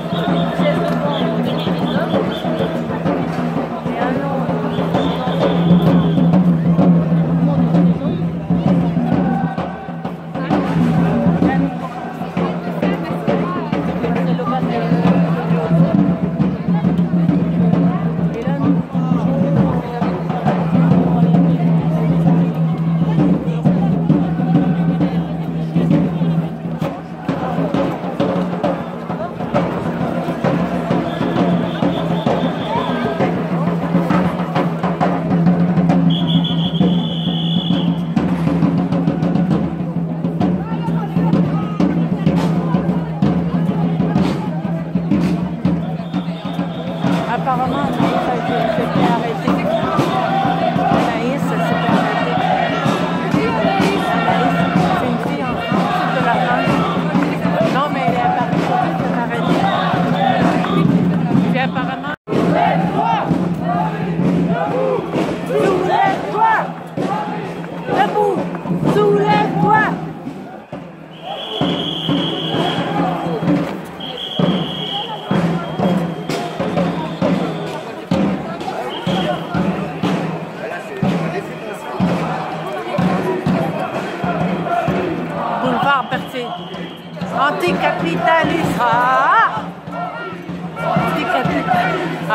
Apparemment, ça a été arrêté. Anaïs, ça s'est arrêté. Anaïs, c'est une fille en France, de la France. Non, mais elle est à Paris, elle s'est arrêtée. Puis apparemment... Soulève-toi! Debout! Soulève-toi! Anticapitaliste. Anticapitaliste.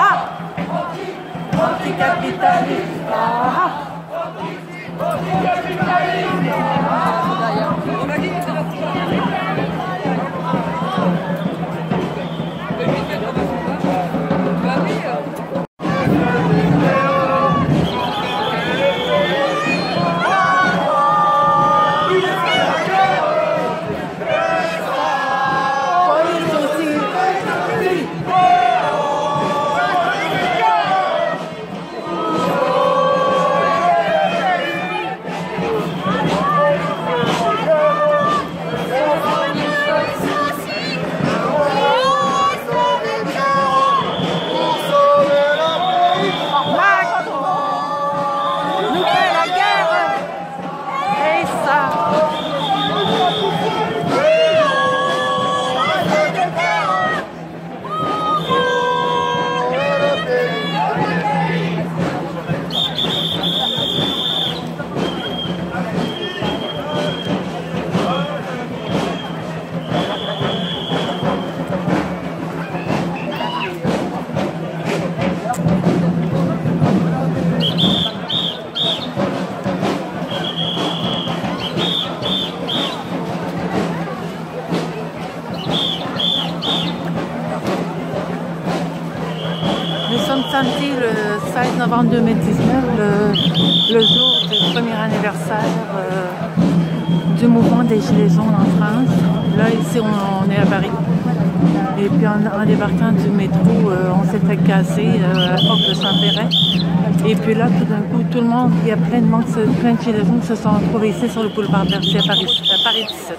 Samedi, le 16 novembre 2019, le jour du premier anniversaire du mouvement des Gilets jaunes en France. Là, ici, on est à Paris. Et puis, en débarquant du métro, on s'est fait casser à la porte de Saint-Péret. Et puis là, tout d'un coup, tout le monde, il y a plein de monde, plein de Gilets jaunes qui se sont retrouvés ici sur le boulevard Bercy à Paris 17.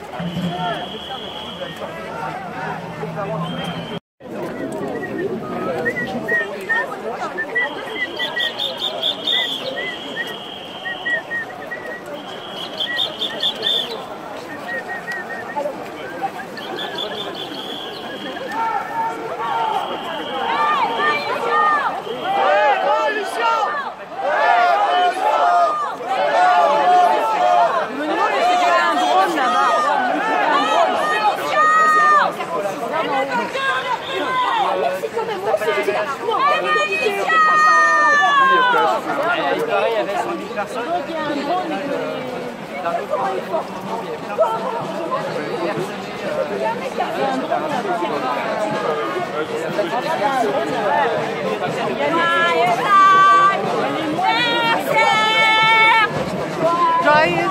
Il paraît, il y avait 100 000 personnes. Joyeux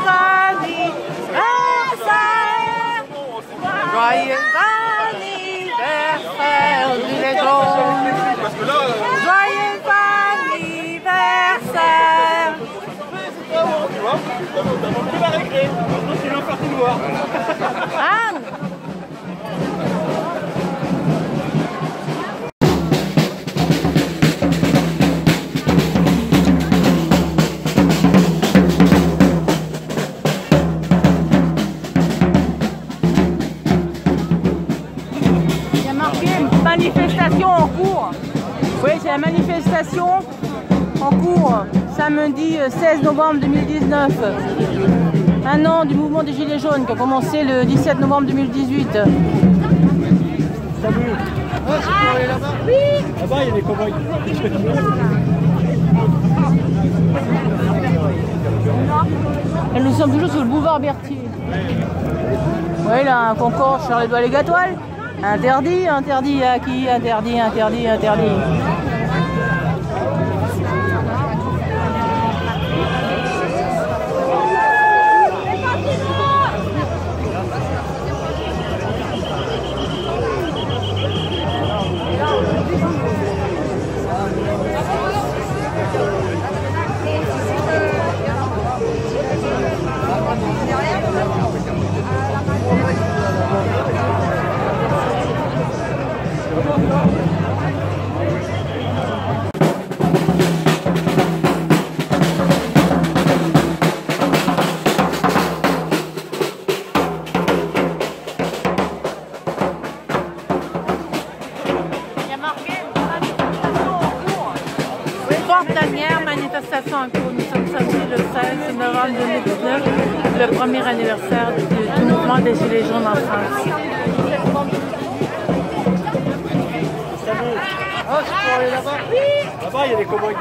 anniversaire, Gilets jaunes. Joyeux anniversaire. Tu vois, tu vas récré. Donc il est en partie de voir. Anne. marqué manifestation en cours. Oui, c'est la manifestation en cours samedi 16 novembre 2019. Un an du mouvement des Gilets jaunes qui a commencé le 17 novembre 2018. Salut. Ah, c'est pour aller là-bas? Oui. Là-bas, il y a des cow-boys. Et nous sommes toujours sur le boulevard Berthier. Oui, là, un concours Charles-Édouard Les Gatoiles. Interdit, interdit à qui? Interdit, interdit, interdit. Dernière manifestation en cours. Nous sommes samedi le 16 novembre 2019, le premier anniversaire du mouvement des Gilets jaunes en France. Ah, c'est pour aller là-bas? Oui. Là-bas, il y a des cow-boys.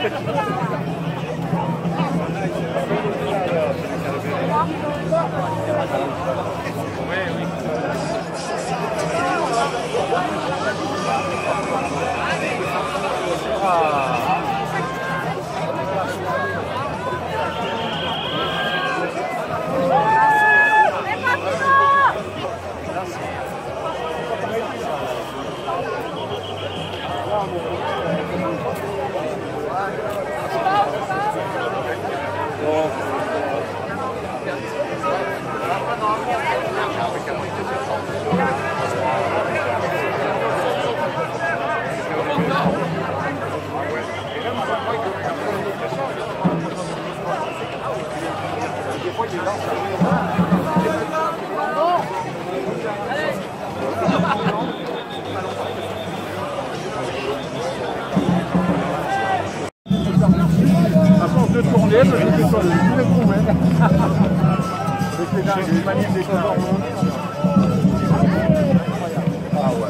À force de tourner, je suis sur le coup, avec les manifs des corps. Ah ouais.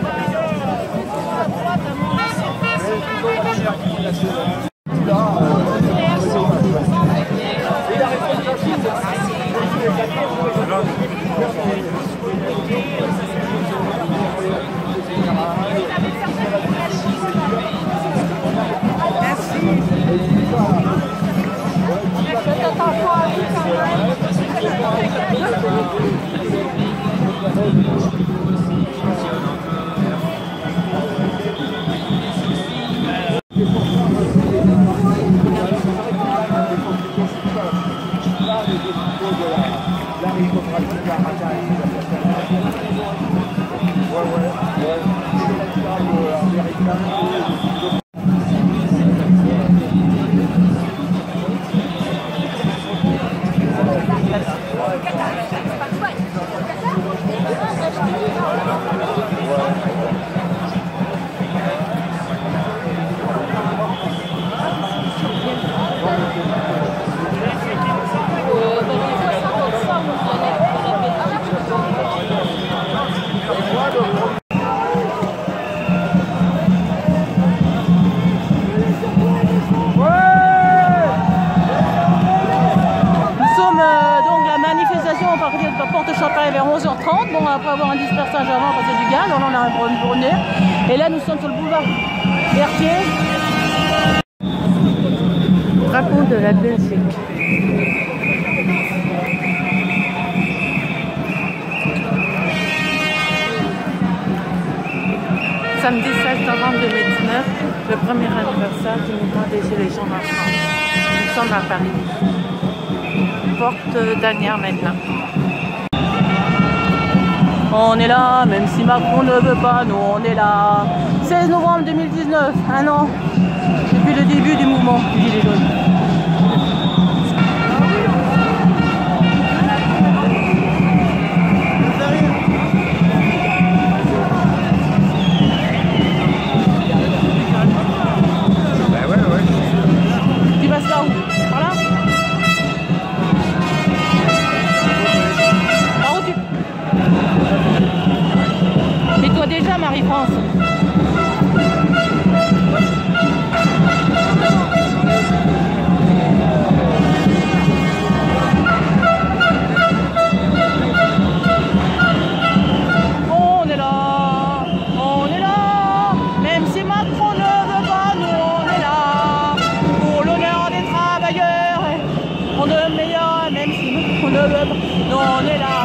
Vers 11h30, bon après avoir un dispersage avant passer du gaz, on en a un pour une journée. Et là nous sommes sur le boulevard Berthier. Drapeau de la Belgique. Samedi 16 novembre 2019, le premier anniversaire du mouvement des Gilets jaunes en France. Nous sommes à Paris. Porte d'Anières maintenant. On est là, même si Macron ne veut pas, nous on est là. 16 novembre 2019, un an depuis le début du mouvement des Gilets jaunes. Merci France. On est là, même si Macron ne veut pas, nous on est là, pour l'honneur des travailleurs, on de meilleur, même si Macron ne veut pas, nous on est là.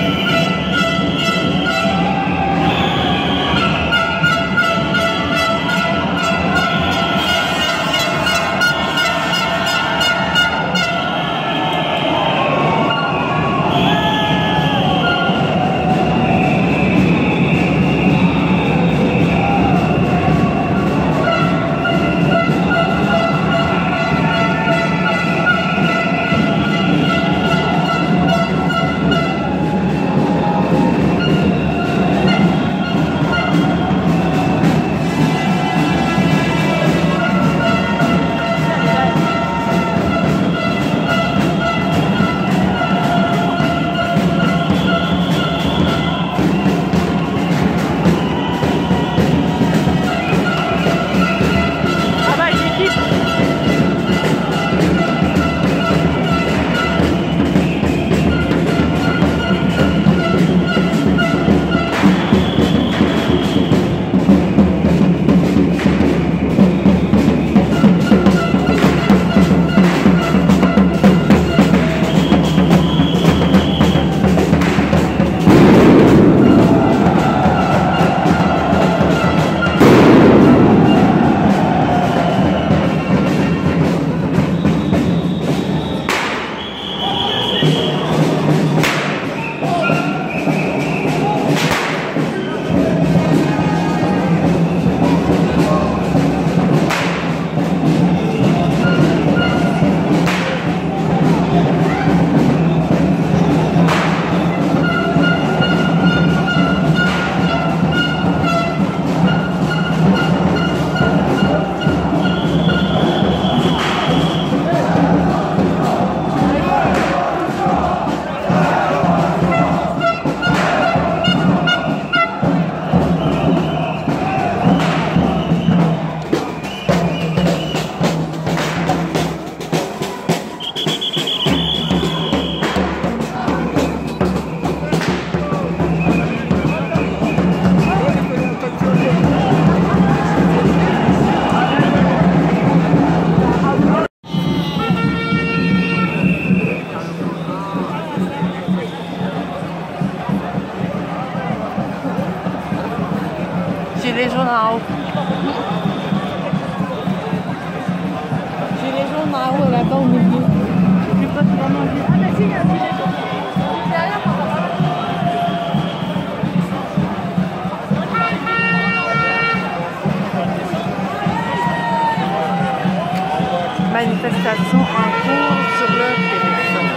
Gilets jaunes en haut. Gilets jaunes en haut, là-bas au milieu. Je sais pas si vraiment vu. Ah, mais si, il y a un gilet jaune. Manifestation en cours sur le téléphone.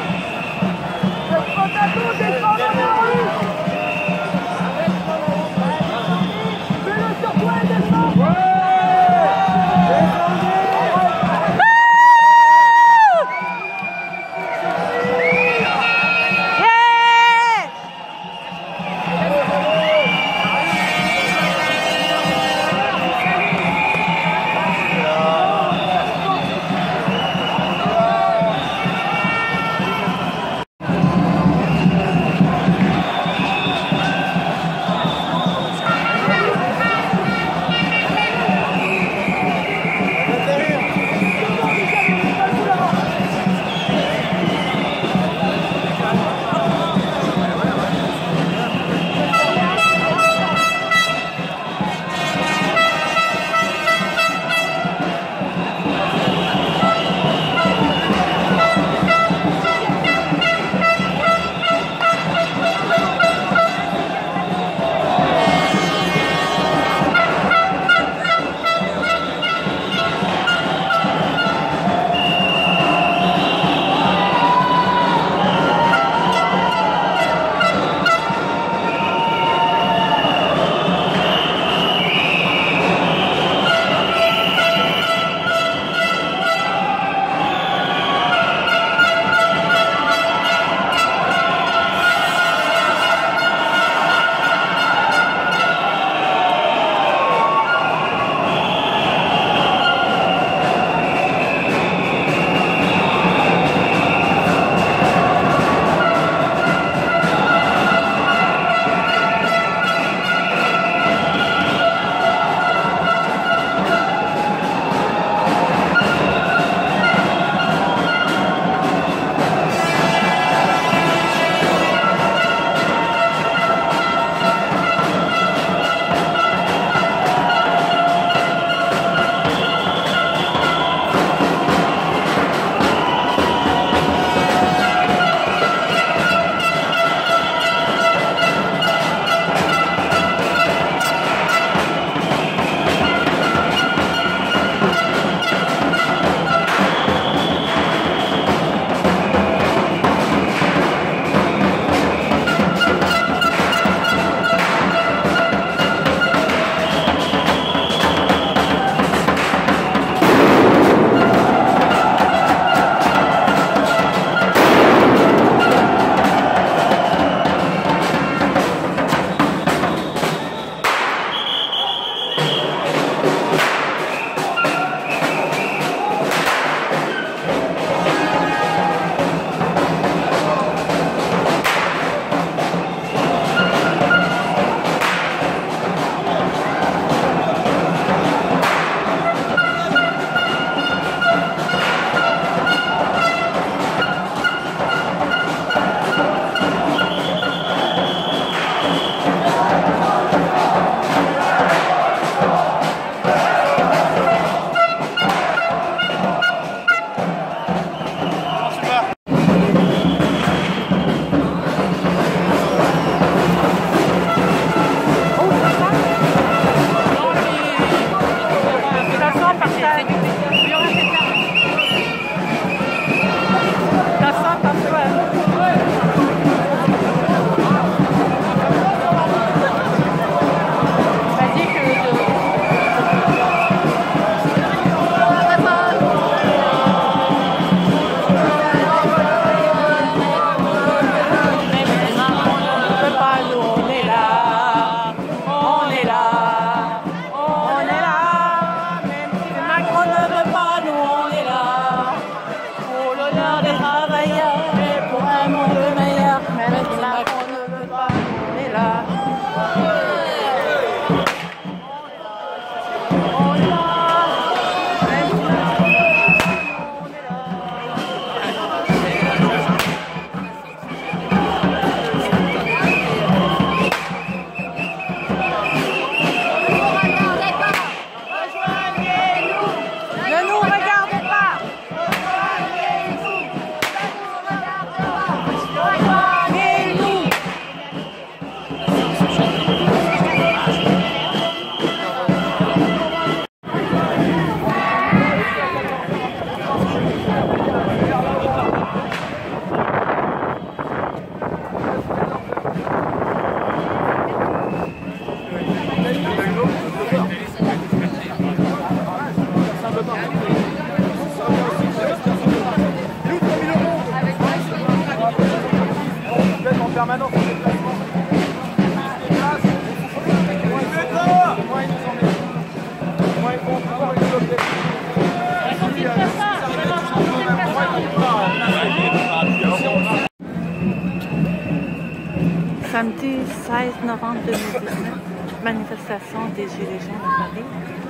Samedi 16 novembre 2019, manifestation des Gilets jaunes à Paris.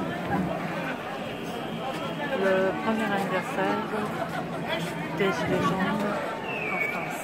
Le premier anniversaire des Gilets jaunes en France.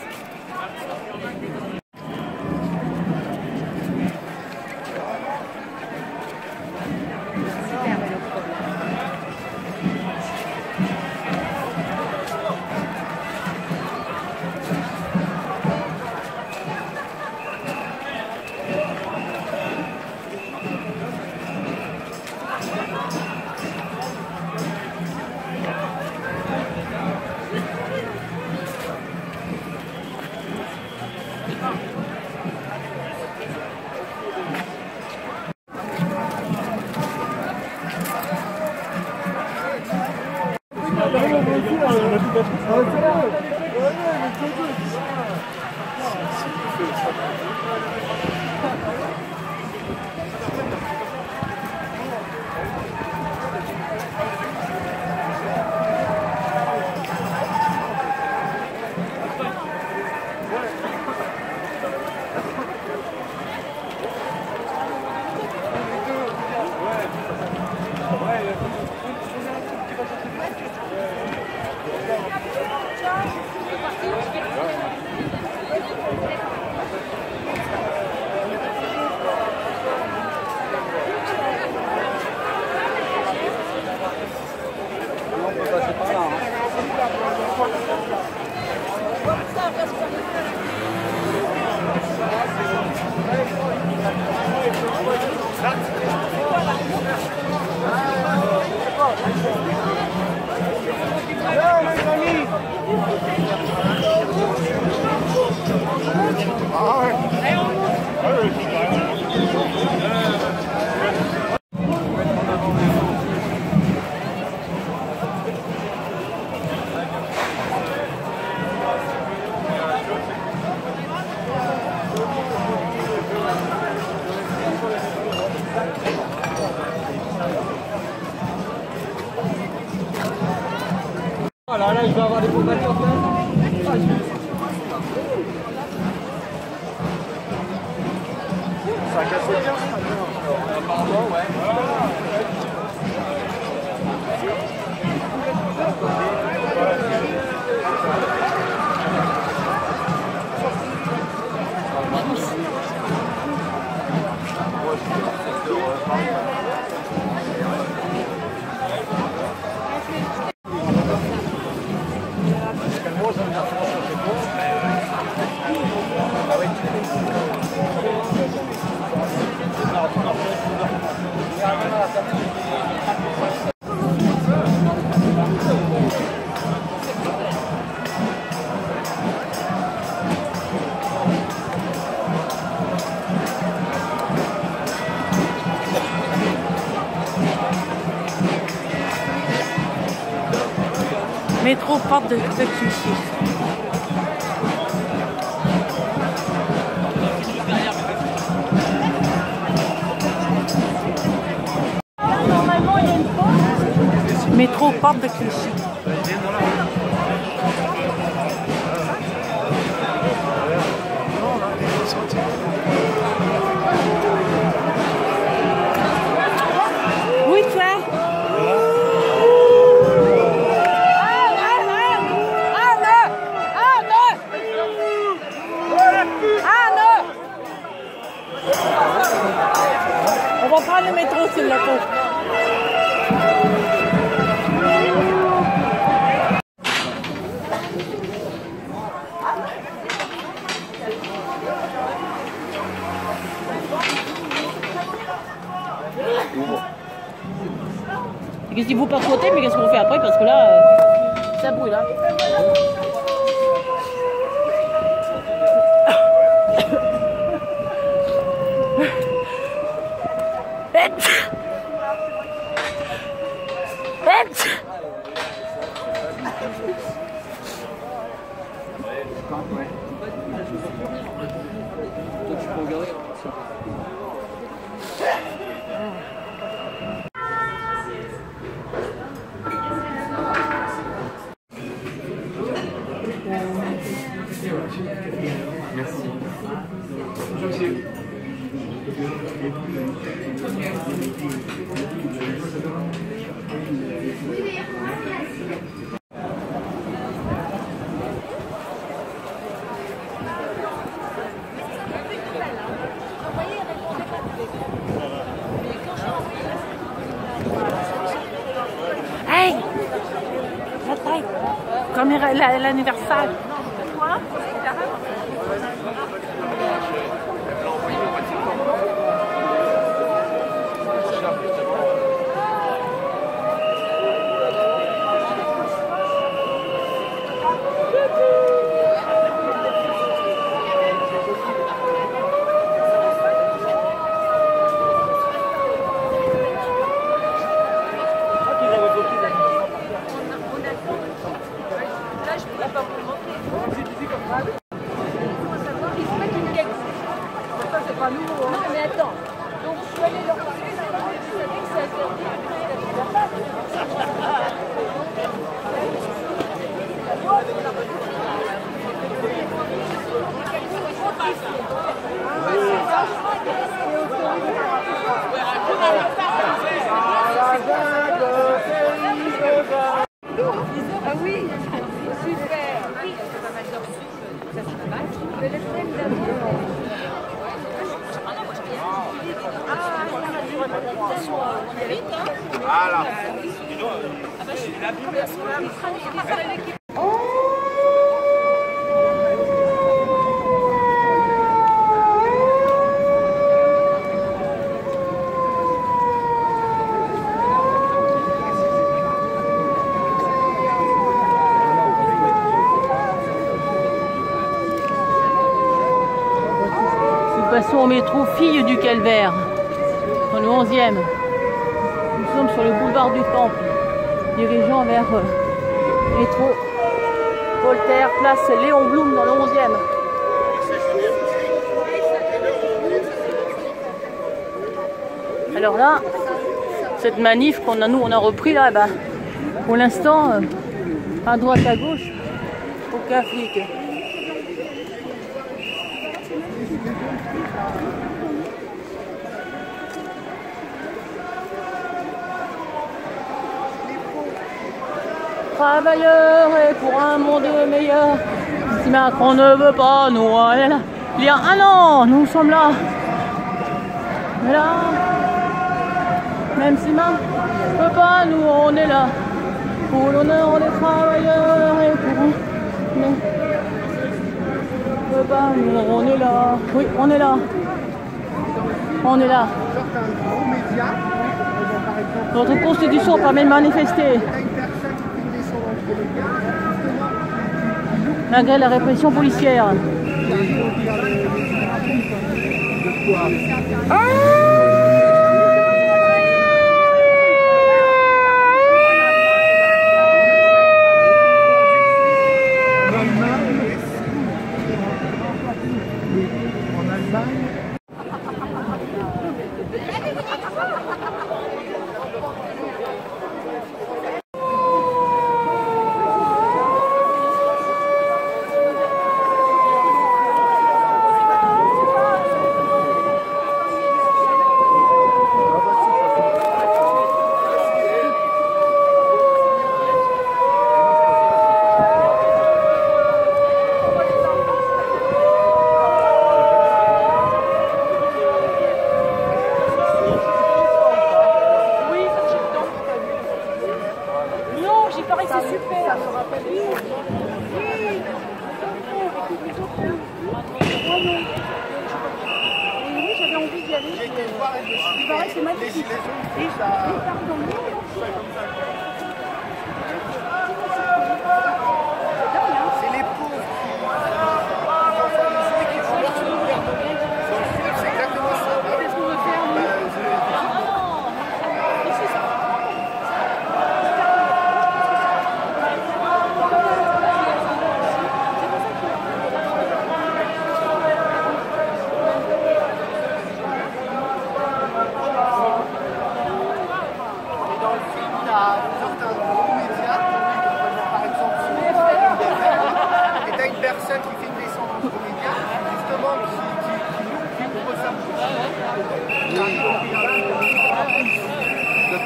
Là, je vais avoir des combattants. Ça a cassé bien. Apparemment, ouais. Métro porte de Clichy. Normalement, il y a une porte. Métro porte de Clichy. Oui, toi. On va prendre le métro s'il le faut. Qu'est-ce qu'il faut pas sauter, mais qu'est-ce qu'on fait après? Parce que là, ça brûle. Hein. Merci. Hey! Comme l'anniversaire. Quoi? Non, mais attends. Donc, je suis allée leur parler, ils savaient que ça Ah oui, super. Oui, ça va mal dormir. Ça c'est pas mal. Mais le thème d'amour. Voilà. Nous passons au métro Filles du Calvaire, dans le 11e. Nous sommes sur le boulevard du Temple, dirigeant vers métro Voltaire, place Léon Blum dans le 11e. Alors là, cette manif qu'on a, nous on a repris là, bah, pour l'instant, à droite à gauche, aucun flic. Travailleurs et pour un monde meilleur. Si Macron ne veut pas, nous on est là. Il y a un an, nous sommes là. Mais là, même si Macron ne veut pas, nous on est là. Pour l'honneur des travailleurs et pour nous. Ne veut pas, nous on est là. Oui, on est là. On est là. Notre constitution permet de manifester. Malgré la répression policière.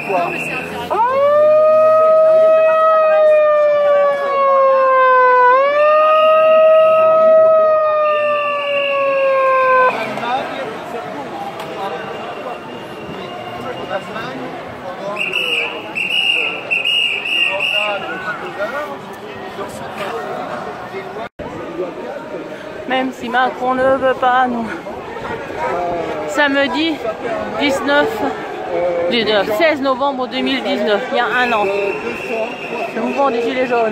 quoi. Même si Macron ne veut pas, non. Samedi 16 novembre 2019, il y a un an. Le mouvement des Gilets jaunes.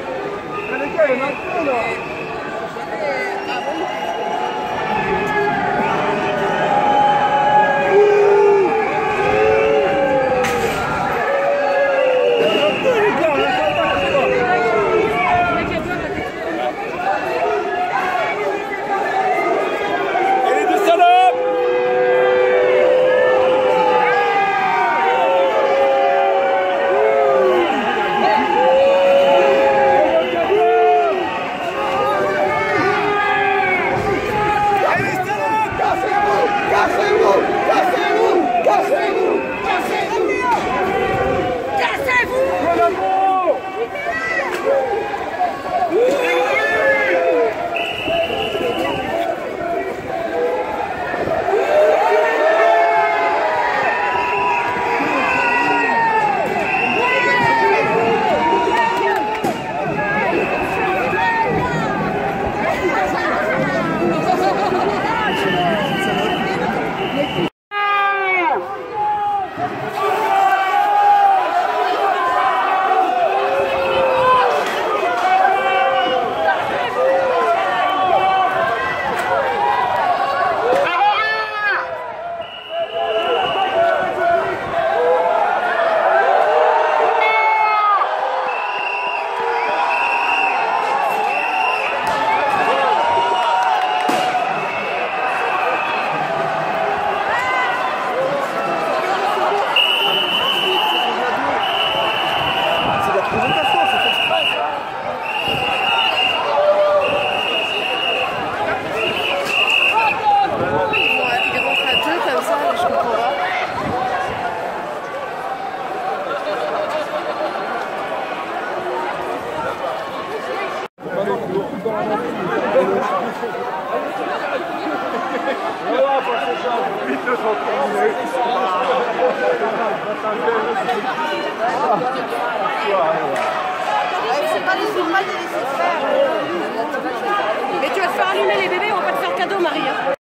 Mais tu vas te faire allumer les bébés, on va pas te faire cadeau, Marie.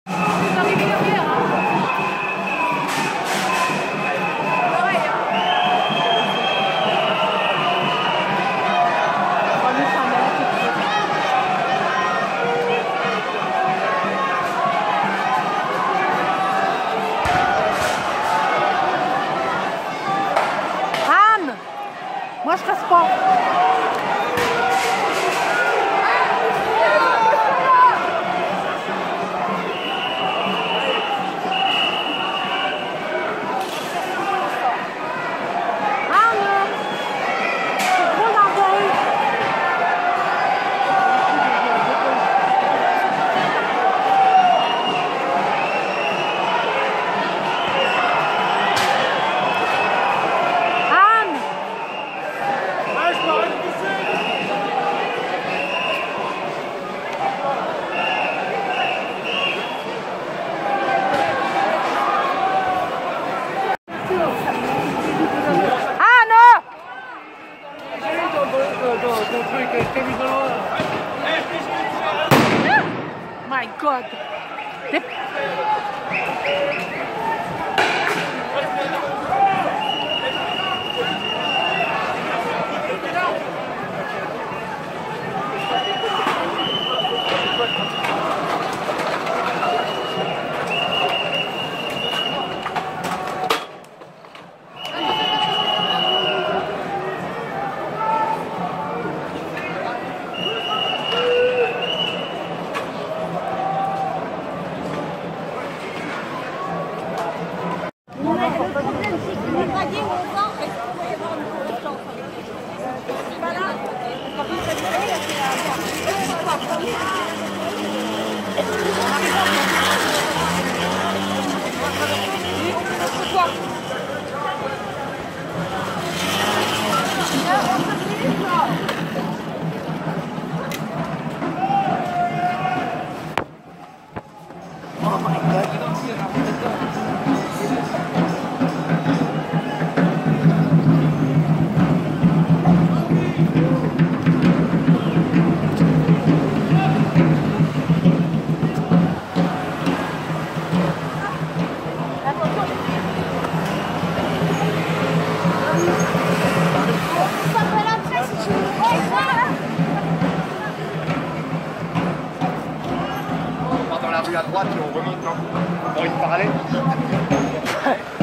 Moi, je reste pas. Reste, rue à droite et on remonte, non? Dans une parallèle.